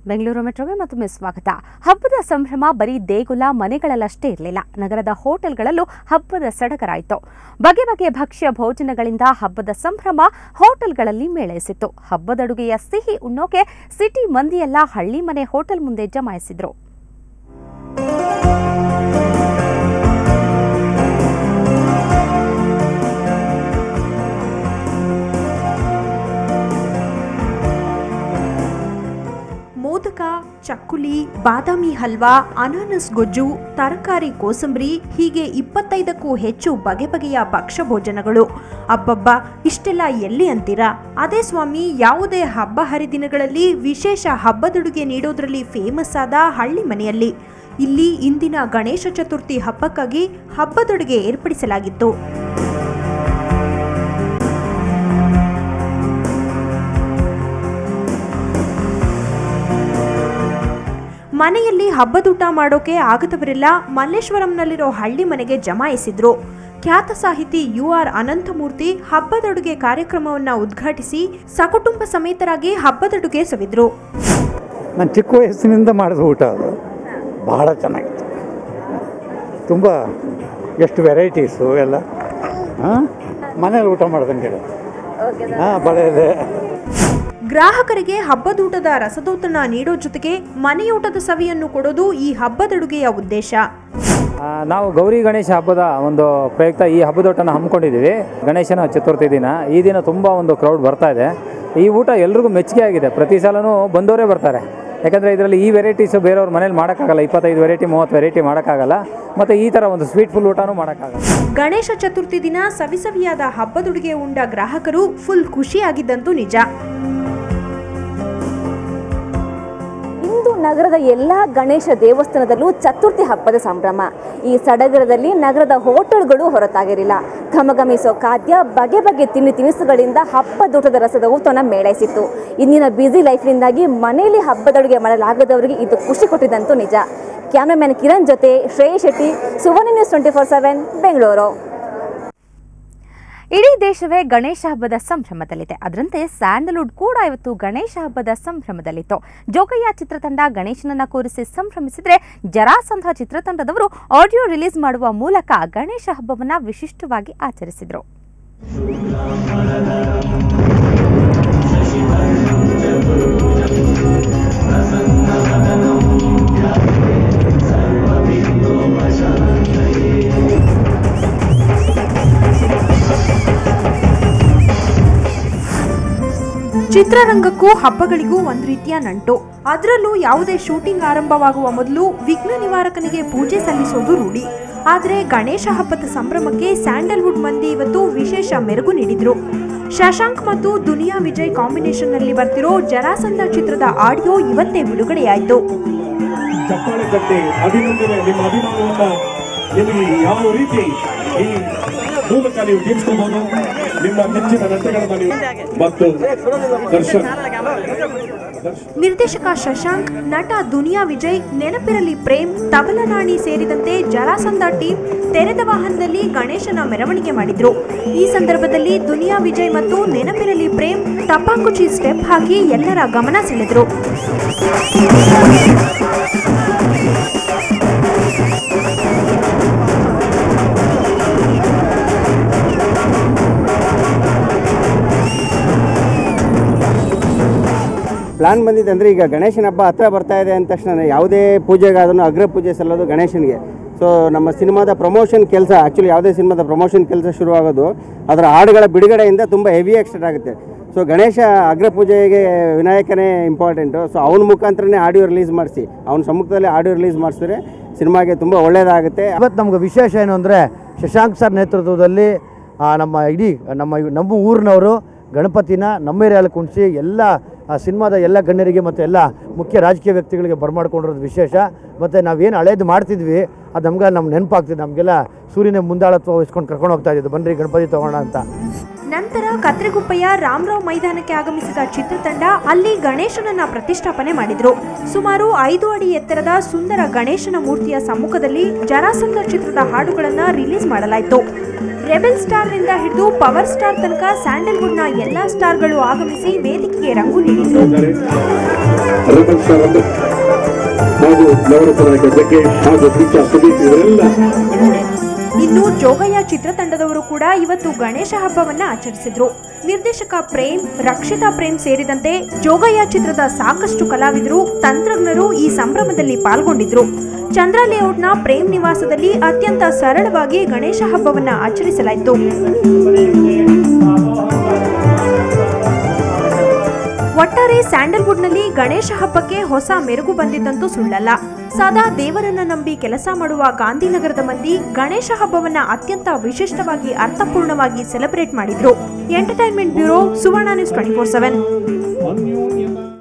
ಬೆಂಗಳೂರು ಮೆಟ್ರೋಗೆ ಮತ್ತೊಮ್ಮೆ ಸ್ವಾಗತ. ಹಬ್ಬದ ಸಂಭ್ರಮ ಬರೀ ದೇಗುಲ ಮನೆಗಳಲ್ಲಷ್ಟೇ ಇರಲಿಲ್ಲ, ನಗರದ ಹೋಟೆಲ್ಗಳಲ್ಲೂ ಹಬ್ಬದ ಸಡಗರಾಯಿತು. ಬಗೆ ಬಗೆಯ ಭಕ್ಷ್ಯ ಭೋಜನಗಳಿಂದ ಹಬ್ಬದ ಸಂಭ್ರಮ ಹೋಟೆಲ್ಗಳಲ್ಲಿ ಮೇಳೈಸಿತ್ತು. ಹಬ್ಬದಡುಗೆಯ ಸಿಹಿ ಉಣ್ಣೋಕೆ ಸಿಟಿ ಮಂದಿಯೆಲ್ಲ ಹಳ್ಳಿ ಮನೆ ಹೋಟೆಲ್ ಮುಂದೆ ಜಮಾಯಿಸಿದ್ರು. ಮೋದಕ, ಚಕ್ಕುಲಿ, ಬಾದಾಮಿ ಹಲ್ವಾ, ಅನಾನಸ್ ಗೊಜ್ಜು, ತರಕಾರಿ ಕೋಸಂಬರಿ ಹೀಗೆ 25ಕ್ಕೂ ಹೆಚ್ಚು ಬಗೆ ಬಗೆಯ ಭಕ್ಷ್ಯ ಭೋಜನಗಳು. ಅಬ್ಬಬ್ಬ, ಇಷ್ಟೆಲ್ಲ ಎಲ್ಲಿ ಅಂತೀರಾ? ಅದೇ ಸ್ವಾಮಿ, ಯಾವುದೇ ಹಬ್ಬ ಹರಿದಿನಗಳಲ್ಲಿ ವಿಶೇಷ ಹಬ್ಬದಡುಗೆ ನೀಡೋದ್ರಲ್ಲಿ ಫೇಮಸ್ ಆದ ಹಳ್ಳಿ ಮನೆಯಲ್ಲಿ. ಇಲ್ಲಿ ಇಂದಿನ ಗಣೇಶ ಚತುರ್ಥಿ ಹಬ್ಬಕ್ಕಾಗಿ ಹಬ್ಬದಡುಗೆ ಏರ್ಪಡಿಸಲಾಗಿತ್ತು. ಮನೆಯಲ್ಲಿ ಹಬ್ಬದೂಟ ಮಾಡೋಕೆ ಆಗದವರೆಲ್ಲ ಮಲ್ಲೇಶ್ವರಂನಲ್ಲಿರೋ ಹಳ್ಳಿ ಮನೆಗೆ ಜಮಾಯಿಸಿದ್ರು. ಖ್ಯಾತ ಸಾಹಿತಿ UR ಅನಂತಮೂರ್ತಿ ಹಬ್ಬದಡುಗೆ ಕಾರ್ಯಕ್ರಮವನ್ನು ಉದ್ಘಾಟಿಸಿ ಸಕುಟುಂಬ ಸಮೇತರಾಗಿ ಹಬ್ಬದಡುಗೆ ಸವಿದ್ರು. ನಾನು ಚಿಕ್ಕ ವಯಸ್ಸಿನಿಂದ ಮಾಡಿದ ಊಟ ಅದು ಬಹಳ ಚೆನ್ನಾಗಿತ್ತು. ತುಂಬ ಎಷ್ಟು ವೆರೈಟೀಸು ಎಲ್ಲ ಮನೇಲಿ ಊಟ ಮಾಡ್ದಂಗೆ ಬಳೆಯದೆ. ಗ್ರಾಹಕರಿಗೆ ಹಬ್ಬದೂಟದ ರಸದೌತಣ ನೀಡೋ ಜೊತೆಗೆ ಮನೆಯೂಟದ ಸವಿಯನ್ನು ಕೊಡೋದು ಈ ಹಬ್ಬದಡುಗೆಯ ಉದ್ದೇಶ. ನಾವು ಗೌರಿ ಗಣೇಶ ಹಬ್ಬದ ಒಂದು ಪ್ರಯುಕ್ತ ಈ ಹಬ್ಬದೂಟನ ಹಮ್ಮಿಕೊಂಡಿದ್ದೀವಿ. ಗಣೇಶನ ಚತುರ್ಥಿ ದಿನ, ಈ ದಿನ ತುಂಬ ಒಂದು ಕ್ರೌಡ್ ಬರ್ತಾ ಇದೆ. ಈ ಊಟ ಎಲ್ರಿಗೂ ಮೆಚ್ಚುಗೆ ಆಗಿದೆ. ಪ್ರತಿ ಸಲನೂ ಬಂದವರೇ ಬರ್ತಾರೆ. ಯಾಕಂದರೆ ಇದರಲ್ಲಿ ಈ ವೆರೈಟೀಸು ಬೇರೆಯವ್ರ ಮನೇಲಿ ಮಾಡೋಕ್ಕಾಗಲ್ಲ. 25 ವೆರೈಟಿ 30 ವೆರೈಟಿ ಮಾಡೋಕ್ಕಾಗಲ್ಲ. ಮತ್ತು ಈ ಥರ ಒಂದು ಸ್ವೀಟ್ ಫುಲ್ ಊಟನೂ ಮಾಡೋಕ್ಕಾಗಲ್ಲ. ಗಣೇಶ ಚತುರ್ಥಿ ದಿನ ಸವಿಸವಿಯಾದ ಹಬ್ಬದಡುಗೆ ಉಂಡ ಗ್ರಾಹಕರು ಫುಲ್ ಖುಷಿಯಾಗಿದ್ದಂತೂ ನಿಜ. ನಗರದ ಎಲ್ಲ ಗಣೇಶ ದೇವಸ್ಥಾನದಲ್ಲೂ ಚತುರ್ಥಿ ಹಬ್ಬದ ಸಂಭ್ರಮ. ಈ ಸಡಗರದಲ್ಲಿ ನಗರದ ಹೋಟೆಲ್ಗಳು ಹೊರತಾಗಿರಲಿಲ್ಲ. ಘಮಘಮಿಸೋ ಖಾದ್ಯ, ಬಗೆ ಬಗೆ ತಿನಿಸುಗಳಿಂದ ಹಬ್ಬದೂಟದ ರಸದ ಊಟನ ಮೇಳೈಸಿತ್ತು. ಇಂದಿನ ಬ್ಯುಸಿ ಲೈಫ್ನಿಂದಾಗಿ ಮನೆಯಲ್ಲಿ ಹಬ್ಬದಡುಗೆ ಮಾಡಲಾಗದವರಿಗೆ ಇದು ಖುಷಿ ಕೊಟ್ಟಿದ್ದಂತೂ ನಿಜ. ಕ್ಯಾಮ್ರಾಮ್ಯಾನ್ ಕಿರಣ್ ಜೊತೆ ಶ್ರೇಯಸ್ ಶೆಟ್ಟಿ, ಸುವರ್ಣ ನ್ಯೂಸ್ 24/7 ಬೆಂಗಳೂರು. ಇಡೀ ದೇಶವೇ ಗಣೇಶ ಹಬ್ಬದ ಸಂಭ್ರಮದಲ್ಲಿದೆ. ಅದರಂತೆ ಸ್ಯಾಂಡಲ್ವುಡ್ ಕೂಡ ಇವತ್ತು ಗಣೇಶ ಹಬ್ಬದ ಸಂಭ್ರಮದಲ್ಲಿತ್ತು. ಜೋಗಯ್ಯ ಚಿತ್ರತಂಡ ಗಣೇಶನನ್ನ ಕೂರಿಸಿ ಸಂಭ್ರಮಿಸಿದ್ರೆ, ಜರಾಸಂಧ ಚಿತ್ರತಂಡದವರು ಆಡಿಯೋ ರಿಲೀಸ್ ಮಾಡುವ ಮೂಲಕ ಗಣೇಶ ಹಬ್ಬವನ್ನ ವಿಶಿಷ್ಟವಾಗಿ ಆಚರಿಸಿದರು. ಚಿತ್ರರಂಗಕ್ಕೂ ಹಬ್ಬಗಳಿಗೂ ಒಂದು ರೀತಿಯ ನಂಟು. ಅದರಲ್ಲೂ ಯಾವುದೇ ಶೂಟಿಂಗ್ ಆರಂಭವಾಗುವ ಮೊದಲು ವಿಘ್ನ ನಿವಾರಕನಿಗೆ ಪೂಜೆ ಸಲ್ಲಿಸೋದು ರೂಢಿ. ಆದರೆ ಗಣೇಶ ಹಬ್ಬದ ಸಂಭ್ರಮಕ್ಕೆ ಸ್ಯಾಂಡಲ್ವುಡ್ ಮಂದಿ ಇವತ್ತು ವಿಶೇಷ ಮೆರುಗು ನೀಡಿದ್ರು. ಶಶಾಂಕ್ ಮತ್ತು ದುನಿಯಾ ವಿಜಯ್ ಕಾಂಬಿನೇಷನ್ ನಲ್ಲಿ ಬರ್ತಿರೋ ಜರಾಸಂಧ ಚಿತ್ರದ ಆಡಿಯೋ ಇವತ್ತೇ ಬಿಡುಗಡೆಯಾಯಿತು. ಮೂಲಕ ನೀವು ತೀರಿಸಬಹುದು ನಿಮ್ಮ ನೆಚ್ಚಿನ ನಟಗಳನ್ನು ಮತ್ತು ನಿರ್ದೇಶಕ ಶಶಾಂಕ್, ನಟ ದುನಿಯಾ ವಿಜಯ್, ನೆನಪಿರಲಿ ಪ್ರೇಮ್, ತಬಲನಾಣಿ ಸೇರಿದಂತೆ ಜರಾಸಂಧ ಟೀಮ್ ತೆರೆದ ವಾಹನದಲ್ಲಿ ಗಣೇಶನ ಮೆರವಣಿಗೆ ಮಾಡಿದ್ರು. ಈ ಸಂದರ್ಭದಲ್ಲಿ ದುನಿಯಾ ವಿಜಯ್ ಮತ್ತು ನೆನಪಿರಲಿ ಪ್ರೇಮ್ ಟಪಾಂಗುಚಿ ಸ್ಟೆಪ್ ಹಾಕಿ ಎಲ್ಲರ ಗಮನ ಸೆಳೆದ್ರು. ಪ್ಲಾನ್ ಬಂದಿದೆ ಅಂದರೆ, ಈಗ ಗಣೇಶನ ಹಬ್ಬ ಹತ್ರ ಬರ್ತಾ ಇದೆ ಅಂದ ತಕ್ಷಣ ಯಾವುದೇ ಪೂಜೆಗಾದ್ರೂ ಅಗ್ರ ಪೂಜೆ ಸಲ್ಲೋದು ಗಣೇಶನಿಗೆ. ಸೊ ನಮ್ಮ ಸಿನಿಮಾದ ಪ್ರಮೋಷನ್ ಕೆಲಸ, ಆ್ಯಕ್ಚುಲಿ ಯಾವುದೇ ಸಿನಿಮಾದ ಪ್ರಮೋಷನ್ ಕೆಲಸ ಶುರುವಾಗೋದು ಅದರ ಹಾಡುಗಳ ಬಿಡುಗಡೆಯಿಂದ ತುಂಬ ಹೆವಿ ಸ್ಟಾರ್ಟ್ ಆಗುತ್ತೆ. ಸೊ ಗಣೇಶ ಅಗ್ರ ಪೂಜೆಗೆ ವಿನಾಯಕನೇ ಇಂಪಾರ್ಟೆಂಟು. ಸೊ ಅವನ ಮುಖಾಂತರನೇ ಆಡಿಯೋ ರಿಲೀಸ್ ಮಾಡಿಸಿ, ಅವನ ಸಮ್ಮುಖದಲ್ಲಿ ಆಡಿಯೋ ರಿಲೀಸ್ ಮಾಡಿಸಿದ್ರೆ ಸಿನಿಮಾಗೆ ತುಂಬ ಒಳ್ಳೆಯದಾಗುತ್ತೆ. ಇವತ್ತು ನಮ್ಗೆ ವಿಶೇಷ ಏನು ಅಂದರೆ, ಶಶಾಂಕ್ ಸರ್ ನೇತೃತ್ವದಲ್ಲಿ ನಮ್ಮ ಇಡೀ ನಮ್ಮ ಊರಿನವರು ಗಣಪತಿನ ನಮ್ಮ ಏರಿಯಲ್ಲಿ ಕುಣಿಸಿ ಎಲ್ಲ ಸಿನಿಮಾದ ಎಲ್ಲ ಗಣ್ಯರಿಗೆ ಮತ್ತು ಎಲ್ಲ ಮುಖ್ಯ ರಾಜಕೀಯ ವ್ಯಕ್ತಿಗಳಿಗೆ ಬರಮಾಡ್ಕೊಂಡಿರೋದು ವಿಶೇಷ. ಮತ್ತು ನಾವೇನು ಹಳೇದು ಮಾಡ್ತಿದ್ವಿ ಅದು ನಮ್ಗೆ ನೆನಪಾಗ್ತಿದೆ. ನಮಗೆಲ್ಲ ಸೂರ್ಯನ ಮುಂದಾಳತ್ವ ವಹಿಸ್ಕೊಂಡು ಕರ್ಕೊಂಡು ಹೋಗ್ತಾ ಇದ್ದು, ಬನ್ರಿ ಗಣಪತಿ ತಗೋಣ ಅಂತ. ನಂತರ ಕತ್ರೆಗುಪ್ಪೆಯ ರಾಮರಾವ್ ಮೈದಾನಕ್ಕೆ ಆಗಮಿಸಿದ ಚಿತ್ರತಂಡ ಅಲ್ಲಿ ಗಣೇಶನನ್ನ ಪ್ರತಿಷ್ಠಾಪನೆ ಮಾಡಿದ್ರು. ಸುಮಾರು 5 ಅಡಿ ಎತ್ತರದ ಸುಂದರ ಗಣೇಶನ ಮೂರ್ತಿಯ ಸಮ್ಮುಖದಲ್ಲಿ ಜರಾಸಂಧ ಚಿತ್ರದ ಹಾಡುಗಳನ್ನ ರಿಲೀಸ್ ಮಾಡಲಾಯಿತು. ರೆಬೆಲ್ ಸ್ಟಾರ್ ನಿಂದ ಹಿಡಿದು ಪವರ್ ಸ್ಟಾರ್ ತನಕ ಸ್ಯಾಂಡಲ್ವುಡ್ನ ಎಲ್ಲಾ ಸ್ಟಾರ್ಗಳು ಆಗಮಿಸಿ ವೇದಿಕೆಗೆ ರಂಗು ನೀಡಿದರು. ರಮಣ್ ಸರ್ ಹಾಗೂ ನವರತ್ನ ನಾಯಕ ಜಗ್ಗೇಶ್ ಹಾಗೂ ಪಿಚ್ಚ ಸುದೀಪ್ ಇವರೆಲ್ಲ. ಇನ್ನು ಜೋಗಯ್ಯ ಚಿತ್ರತಂಡದವರು ಕೂಡ ಇವತ್ತು ಗಣೇಶ ಹಬ್ಬವನ್ನ ಆಚರಿಸಿದ್ರು. ನಿರ್ದೇಶಕ ಪ್ರೇಮ್, ರಕ್ಷಿತಾ ಪ್ರೇಮ್ ಸೇರಿದಂತೆ ಜೋಗಯ್ಯ ಚಿತ್ರದ ಸಾಕಷ್ಟು ಕಲಾವಿದರು, ತಂತ್ರಜ್ಞರು ಈ ಸಂಭ್ರಮದಲ್ಲಿ ಪಾಲ್ಗೊಂಡಿದ್ರು. ಚಂದ್ರ ಲೇಔಟ್ನ ಪ್ರೇಮ್ ನಿವಾಸದಲ್ಲಿ ಅತ್ಯಂತ ಸರಳವಾಗಿ ಗಣೇಶ ಹಬ್ಬವನ್ನ ಆಚರಿಸಲಾಯಿತು. ಒಟ್ಟಾರೆ ಸ್ಯಾಂಡಲ್ವುಡ್ನಲ್ಲಿ ಗಣೇಶ ಹಬ್ಬಕ್ಕೆ ಹೊಸ ಮೆರುಗು ಬಂದಿದ್ದಂತೂ ಸುಳ್ಳಲ್ಲ. ಸದಾ ದೇವರನ್ನ ನಂಬಿ ಕೆಲಸ ಮಾಡುವ ಗಾಂಧಿನಗರದ ಮಂದಿ ಗಣೇಶ ಹಬ್ಬವನ್ನ ಅತ್ಯಂತ ವಿಶಿಷ್ಟವಾಗಿ ಅರ್ಥಪೂರ್ಣವಾಗಿ ಸೆಲೆಬ್ರೇಟ್ ಮಾಡಿದ್ರು. Entertainment bureau, Suvarna news 24/7.